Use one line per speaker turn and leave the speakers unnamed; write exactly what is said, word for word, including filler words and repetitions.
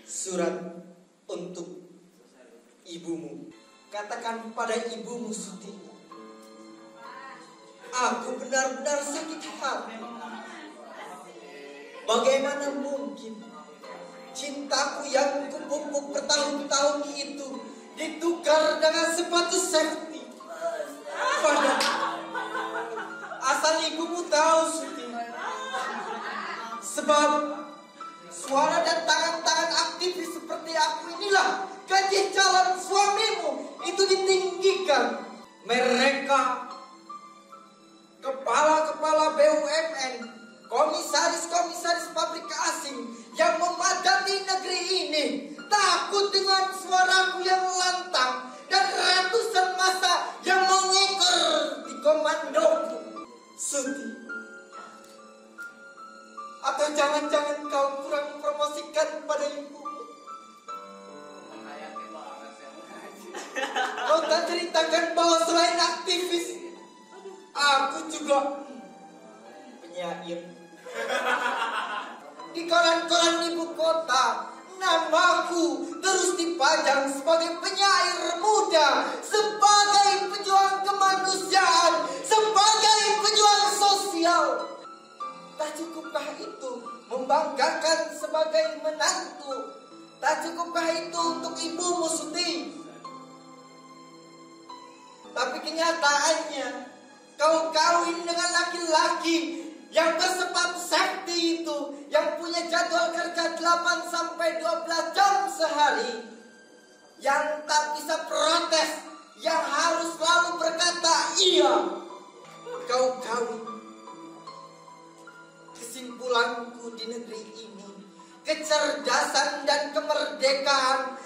Surat untuk ibumu. Katakan pada ibumu Suti, aku benar-benar sakit hati. Bagaimana mungkin cintaku yang kupupuk bertahun-tahun itu ditukar dengan sepatu safety? Padahal asal ibumu tahu Suti, sebab suara dan tangan-tangan aktivis seperti aku inilah gaji calon suamimu itu ditinggikan. Mereka kepala-kepala B U M N, komisaris-komisaris pabrik asing yang memadati negeri ini takut dengan suaraku yang lantang dan ratusan massa yang mengekor di komandoku. Suti, atau jangan-jangan kau kurang promosikan pada ibumu? Kau tak ceritakan bahwa selain aktivis, aku juga penyair. Di koran-koran ibu kota, namaku terus dipajang sebagai penyair muda, sebagai pejuang kemanusiaan, sebagai pejuang sosial. Tak cukupkah itu membanggakan sebagai menantu? Tak cukupkah itu untuk ibumu Suti? Tapi kenyataannya kau kawin dengan laki-laki yang bersepatu safety itu, yang punya jadwal kerja delapan sampai dua belas jam sehari, yang tak bisa protes, yang harus selalu berkata iya. Kau kawin. Kesimpulanku di negeri ini, kecerdasan dan kemerdekaan